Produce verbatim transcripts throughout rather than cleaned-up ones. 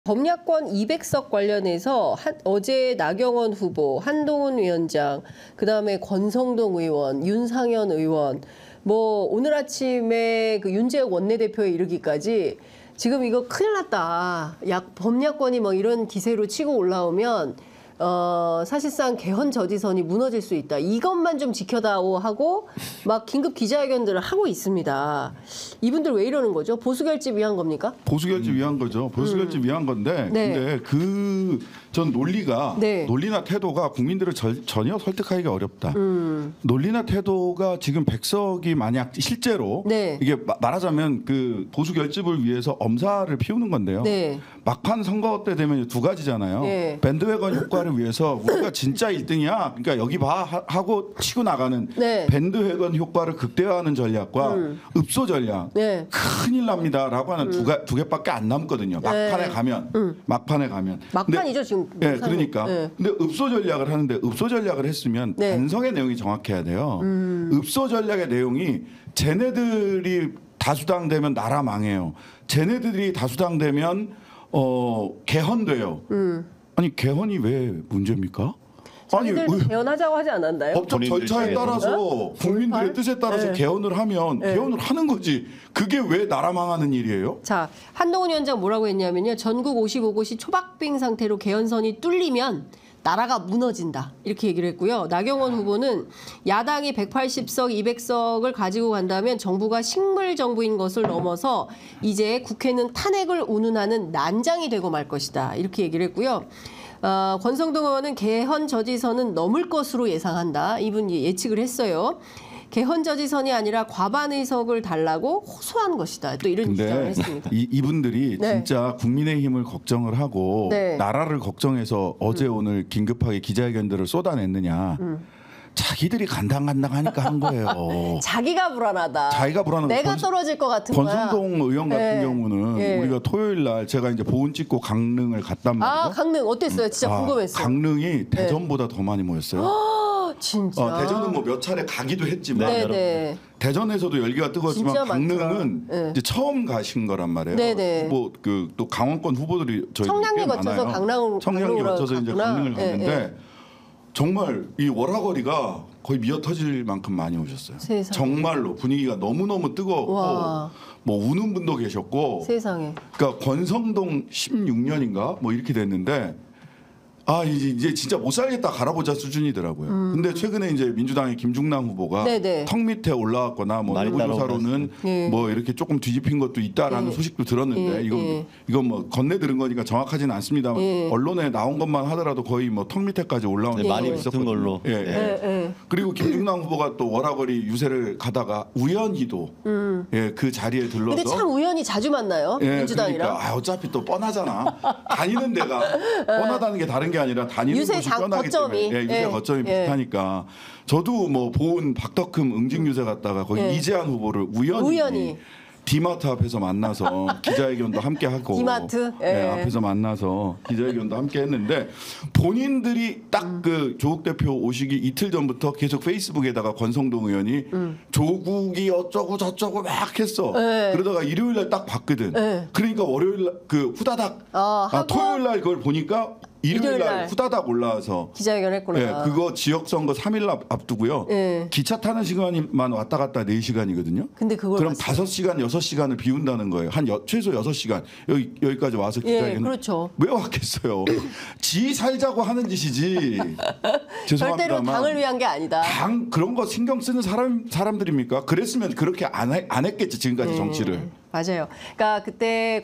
범야권 이백 석 관련해서 한, 어제 나경원 후보, 한동훈 위원장, 그다음에 권성동 의원, 윤상현 의원, 뭐 오늘 아침에 그 윤재욱 원내대표에 이르기까지 지금 이거 큰일 났다. 약 범야권이 뭐 이런 기세로 치고 올라오면 어, 사실상 개헌 저지선이 무너질 수 있다. 이것만 좀 지켜다오 하고 막 긴급 기자회견들을 하고 있습니다. 이분들 왜 이러는 거죠? 보수결집 위한 겁니까? 보수결집 위한 거죠. 보수결집 음. 위한 건데 네. 근데 그 전 논리가 네. 논리나 태도가 국민들을 절, 전혀 설득하기가 어렵다. 음. 논리나 태도가 지금 백석이 만약 실제로 네. 이게 마, 말하자면 그 보수결집을 위해서 엄살을 피우는 건데요. 네. 막판 선거 때 되면 두 가지잖아요. 네. 밴드웨건 효과를 위해서 우리가 진짜 일 등이야. 그러니까 여기 봐 하고 치고 나가는 네. 밴드웨건 효과를 극대화하는 전략과 음. 읍소 전략. 네. 큰일 납니다라고 하는 음. 두, 가, 두 개밖에 안 남거든요. 막판에 네. 가면. 음. 막판에 가면. 막판이죠 지금. 네, 그러니까. 네. 근데 읍소 전략을 하는데 읍소 전략을 했으면 네. 반성의 내용이 정확해야 돼요. 음. 읍소 전략의 내용이 쟤네들이 다수당 되면 나라 망해요. 쟤네들이 다수당 되면 어, 개헌돼요. 음. 아니 개헌이 왜 문제입니까? 자기들도 아니, 개헌하자고 하지 않았나요? 법적 절차에 따라서 어? 국민들의 뜻에 따라서 네. 개헌을 하면 네. 개헌을 하는 거지. 그게 왜 나라 망하는 일이에요? 자, 한동훈 위원장 뭐라고 했냐면요. 전국 오십오 곳이 초박빙 상태로 개헌선이 뚫리면 나라가 무너진다. 이렇게 얘기를 했고요. 나경원 후보는 야당이 백팔십 석, 이백 석을 가지고 간다면 정부가 식물 정부인 것을 넘어서 이제 국회는 탄핵을 운운하는 난장이 되고 말 것이다. 이렇게 얘기를 했고요. 어, 권성동 의원은 개헌 저지선은 넘을 것으로 예상한다. 이분이 예측을 했어요. 개헌 저지선이 아니라 과반 의석을 달라고 호소한 것이다. 또 이런 주장을 했습니다. 이, 이분들이 네. 진짜 국민의힘을 걱정을 하고 네. 나라를 걱정해서 어제 음. 오늘 긴급하게 기자회견들을 쏟아냈느냐. 음. 자기들이 간당간당하니까 한 거예요. 자기가 불안하다. 자기가 불안한 내가 권, 떨어질 것 같은 권성동 거야. 의원 같은 네. 경우는 네. 우리가 토요일 날 제가 이제 보훈 찍고 강릉을 갔단 말이에요. 아, 강릉 어땠어요? 진짜 아, 궁금했어요. 강릉이 대전보다 네. 더 많이 모였어요. 진짜. 어, 대전은 뭐 몇 차례 가기도 했지만 네네. 대전에서도 열기가 뜨거웠지만 강릉은 네. 이제 처음 가신 거란 말이에요. 네네. 뭐 그 또 강원권 후보들이 저희 청량리 거쳐서 강릉 청량리 거쳐서 이제 강릉을 갔는데 네. 정말 이 월화거리가 거의 미어 터질 만큼 많이 오셨어요. 세상에. 정말로 분위기가 너무 너무 뜨거웠고 와. 뭐 우는 분도 계셨고. 세상에. 그러니까 권성동 십육 년인가 뭐 이렇게 됐는데. 아 이제, 이제 진짜 못 살겠다 갈아보자 수준이더라고요. 음. 근데 최근에 이제 민주당의 김중남 후보가 네네. 턱 밑에 올라왔거나 뭐 내부 조사로는 네. 뭐 이렇게 조금 뒤집힌 것도 있다라는 네. 소식도 들었는데 네. 이건 네. 이건 뭐 건네 들은 거니까 정확하지는 않습니다만 네. 언론에 나온 것만 하더라도 거의 뭐 턱 밑에까지 올라오는 네. 많이 있었던 걸로. 예, 예. 네. 네. 그리고 김중남 후보가 또 월화거리 유세를 가다가 우연히도 음. 예, 그 자리에 들러서. 근데 참 우연히 자주 만나요. 예, 민주당이랑. 그러니까 아, 어차피 또 뻔하잖아. 다니는 데가 뻔하다는 게 다른 게 아니라 다니는 유세 곳이 뻔하기 거점이. 때문에 예, 유세 예. 거점이 예. 비슷하니까 저도 뭐 보은 박덕흠 응징 유세 갔다가 거기 예. 이재한 후보를 우연히, 우연히. 디마트 앞에서 만나서 기자회견도 함께 하고 디마트 예. 네, 앞에서 만나서 기자회견도 함께 했는데 본인들이 딱 그 음. 조국 대표 오시기 이틀 전부터 계속 페이스북에다가 권성동 의원이 음. 조국이 어쩌고 저쩌고 막 했어. 예. 그러다가 일요일 날 딱 봤거든. 예. 그러니까 월요일 날 그 후다닥 어, 아, 토요일 날 그걸 보니까 일요일 날 후다닥 올라와서 기자회견 했구나. 네, 그거 지역선거 삼 일 앞두고요. 네. 기차 타는 시간만 왔다 갔다 네 시간이거든요. 근데 그걸 그럼 봤어요. 다섯 시간, 여섯 시간을 비운다는 거예요. 한 여, 최소 여섯 시간. 여기, 여기까지 와서 기자회견. 예, 그렇죠. 왜 왔겠어요. 지 살자고 하는 짓이지. 죄송합니다만. 절대로 당을 위한 게 아니다. 당 그런 거 신경 쓰는 사람, 사람들입니까? 그랬으면 그렇게 안, 해, 안 했겠지 지금까지 네. 정치를. 맞아요. 그러니까 그때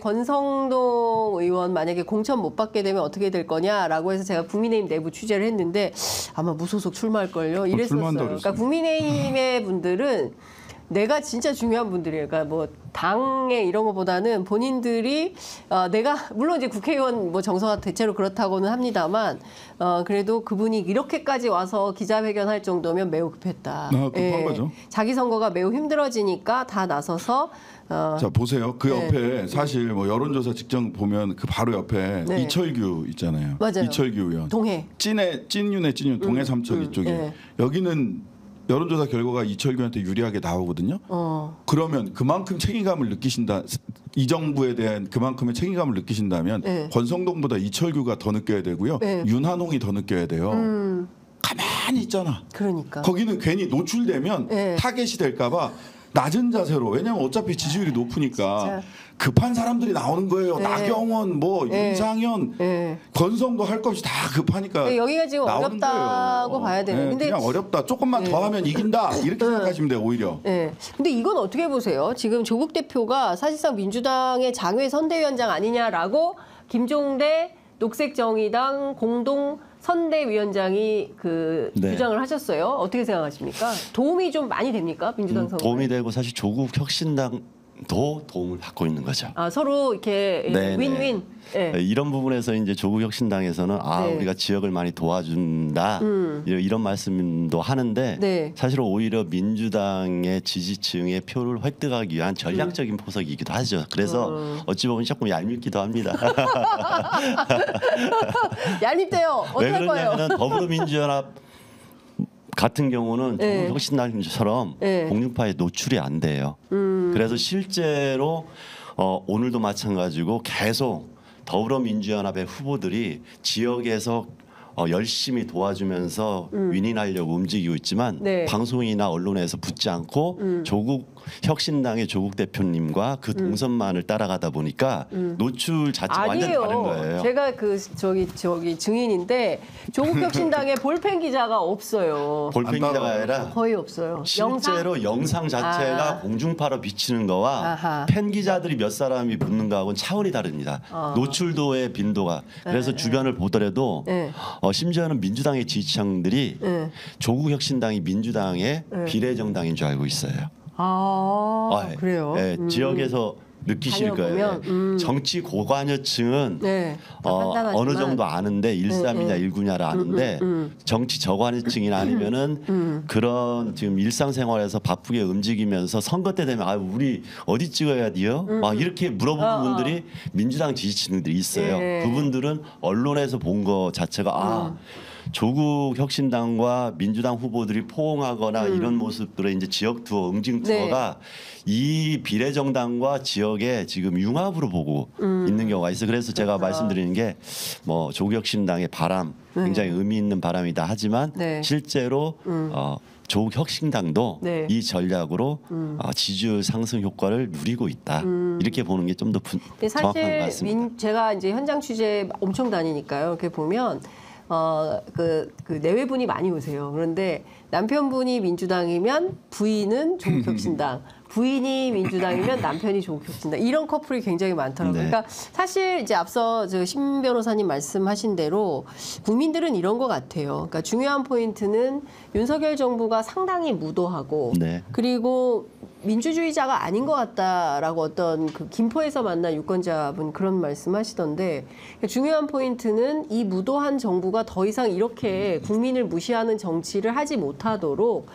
권성동 의원 만약에 공천 못 받게 되면 어떻게 될 거냐라고 해서 제가 국민의힘 내부 취재를 했는데 아마 무소속 출마할걸요. 이랬었어요. 그러니까 국민의힘의 분들은 내가 진짜 중요한 분들이에요. 그러니까 뭐 당에 이런 것보다는 본인들이 어 내가 물론 이제 국회의원 뭐 정서가 대체로 그렇다고는 합니다만 어 그래도 그분이 이렇게까지 와서 기자회견할 정도면 매우 급했다. 아, 급한 예. 거죠. 자기 선거가 매우 힘들어지니까 다 나서서 어. 자 보세요. 그 네. 옆에 사실 뭐 여론조사 직전 보면 그 바로 옆에 네. 이철규 있잖아요. 맞아요. 이철규 의원. 동해. 찐의 찐윤의 찐윤 동해 삼척 음, 이쪽에 네. 여기는 여론조사 결과가 이철규한테 유리하게 나오거든요. 어. 그러면 그만큼 책임감을 느끼신다. 이 정부에 대한 그만큼의 책임감을 느끼신다면 네. 권성동보다 이철규가 더 느껴야 되고요. 네. 윤한홍이 더 느껴야 돼요. 음. 가만히 있잖아. 그러니까. 거기는 괜히 노출되면 네. 타겟이 될까봐 낮은 자세로. 왜냐하면 어차피 지지율이 높으니까 진짜. 급한 사람들이 나오는 거예요. 네. 나경원, 뭐 네. 윤상현, 네. 권성도 할 것 없이 다 급하니까. 네, 여기가 지금 나오는 어렵다고 거예요. 봐야 되는. 네, 근데 그냥 어렵다. 조금만 네. 더 하면 이긴다. 이렇게 생각하시면 돼요. 오히려. 네. 근데 이건 어떻게 보세요? 지금 조국 대표가 사실상 민주당의 장외 선대위원장 아니냐라고 김종대 녹색정의당 공동 선대위원장이 그 네. 주장을 하셨어요. 어떻게 생각하십니까? 도움이 좀 많이 됩니까? 민주당 음, 선거. 도움이 되고 사실 조국 혁신당도 도움을 받고 있는 거죠. 아, 서로 이렇게 네, 윈윈. 네. 네, 이런 부분에서 이제 조국 혁신당에서는 아 네. 우리가 지역을 많이 도와준다 음. 이런, 이런 말씀도 하는데 네. 사실 오히려 민주당의 지지층의 표를 획득하기 위한 전략적인 포석이기도 하죠. 그래서 음. 어찌 보면 조금 얄밉기도 합니다. 얄밉대요. 왜 어떨 거예요? 그러냐면 더불어민주연합 같은 경우는 네. 조국 혁신당처럼 네. 공중파에 노출이 안 돼요. 음. 그래서 실제로 어, 오늘도 마찬가지고 계속 더불어민주연합의 후보들이 지역에서 어, 열심히 도와주면서 윈윈하려고 움직이고 있지만 음. 네. 방송이나 언론에서 붙지 않고 음. 조국 혁신당의 조국 대표님과 그 동선만을 따라가다 보니까 노출 자체가 완전 아니에요. 다른 거예요. 제가 그 저기 저기 증인인데 조국 혁신당에 볼펜 기자가 없어요. 볼펜 안 따라와요. 기자가 아니라 거의 없어요. 실제로 영상, 자체가 아. 공중파로 비치는 거와 아하. 팬 기자들이 몇 사람이 붙는 거하고는 차원이 다릅니다. 아. 노출도의 빈도가. 그래서 주변을 보더라도 네. 어, 심지어는 민주당의 지지층들이 네. 조국 혁신당이 민주당의 네. 비례정당인 줄 알고 있어요. 아, 아, 예. 그래요. 예, 음. 지역에서 느끼실 다녀보면, 거예요. 음. 정치 고관여층은 네. 다 어, 판단하지만. 어느 정도 아는데 일삼이냐 네, 네. 일구냐를 아는데 음, 음. 정치 저관여층이나 아니면은 음. 그런 지금 일상생활에서 바쁘게 움직이면서 선거 때 되면 아 우리 어디 찍어야 돼요? 막 이렇게 물어보는 음. 아, 분들이 민주당 지지층들이 있어요. 예. 그분들은 언론에서 본 거 자체가 아 음. 조국 혁신당과 민주당 후보들이 포옹하거나 음. 이런 모습들의 이제 지역 투어, 응징 네. 투어가 이 비례정당과 지역에 지금 융합으로 보고 있는 경우가 있어요. 그래서 제가 음. 그렇구나. 말씀드리는 게 뭐 조국 혁신당의 바람 굉장히 의미 있는 바람이다 하지만 네. 실제로 어, 조국 혁신당도 네. 이 전략으로 어, 지지율 상승 효과를 누리고 있다. 이렇게 보는 게 좀 더 근데 정확한 것 사실 같습니다. 민, 제가 이제 현장 취재 엄청 다니니까요. 이렇게 보면 어, 그, 그 내외분이 많이 오세요. 그런데 남편분이 민주당이면 부인은 조국혁신당, 부인이 민주당이면 남편이 조국혁신당 이런 커플이 굉장히 많더라고요. 네. 그러니까 사실 이제 앞서 저 심 변호사님 말씀하신 대로 국민들은 이런 것 같아요. 그러니까 중요한 포인트는 윤석열 정부가 상당히 무도하고 네. 그리고 민주주의자가 아닌 것 같다라고 어떤 그 김포에서 만난 유권자분 그런 말씀하시던데 중요한 포인트는 이 무도한 정부가 더 이상 이렇게 국민을 무시하는 정치를 하지 못하도록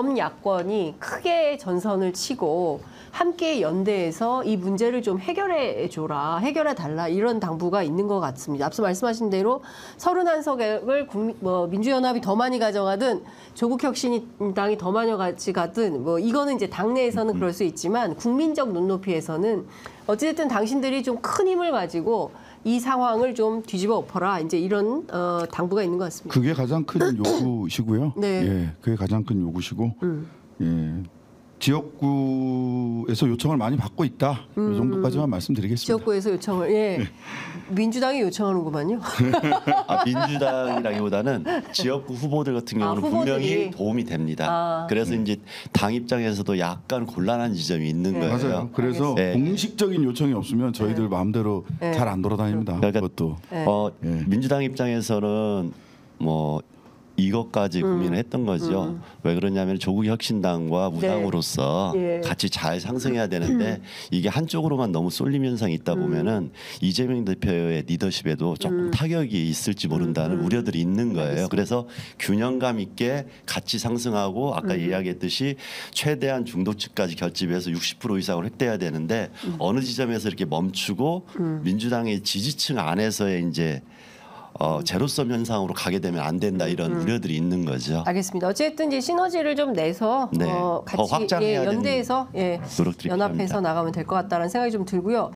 범야권이 크게 전선을 치고 함께 연대해서 이 문제를 좀 해결해 줘라, 해결해 달라 이런 당부가 있는 것 같습니다. 앞서 말씀하신 대로 서른한 석을 국민, 뭐 민주연합이 더 많이 가져가든 조국혁신당이 더 많이 가져가든 뭐 이거는 이제 당내에서는 그럴 수 있지만 국민적 눈높이에서는 어찌됐든 당신들이 좀 큰 힘을 가지고 이 상황을 좀 뒤집어 엎어라 이제 이런 어, 당부가 있는 것 같습니다. 그게 가장 큰 요구시고요. 네. 예, 그게 가장 큰 요구시고 음. 예, 지역구에서 요청을 많이 받고 있다. 이 정도까지만 말씀드리겠습니다. 지역구에서 요청을 예 민주당이 요청하는구만요. 아, 민주당이라기보다는 지역구 후보들 같은 아, 경우는 후보들이. 분명히 도움이 됩니다. 아. 그래서 이제 당 입장에서도 약간 곤란한 지점이 있는 네. 거예요. 맞아요. 그래서 네. 공식적인 요청이 없으면 저희들 마음대로 네. 잘 안 돌아다닙니다. 그러니까 그것도 네. 어, 예. 민주당 입장에서는 뭐 이것까지 음. 고민을 했던 거죠. 왜 그러냐면 조국 혁신당과 무당으로서 예. 같이 잘 상승해야 되는데 이게 한쪽으로만 너무 쏠림 현상이 있다 보면은 이재명 대표의 리더십에도 조금 타격이 있을지 모른다는 우려들이 있는 거예요. 그래서 균형감 있게 같이 상승하고 아까 이야기했듯이 최대한 중도층까지 결집해서 육십 퍼센트 이상을 획득해야 되는데 어느 지점에서 이렇게 멈추고 민주당의 지지층 안에서의 이제 어, 제로섬 현상으로 가게 되면 안 된다 이런 음. 우려들이 있는 거죠. 알겠습니다. 어쨌든 이제 시너지를 좀 내서 네. 어, 더 같이 확장해야 예, 연대해서 예, 노력들이 연합해서 필요합니다. 나가면 될 것 같다는 생각이 좀 들고요.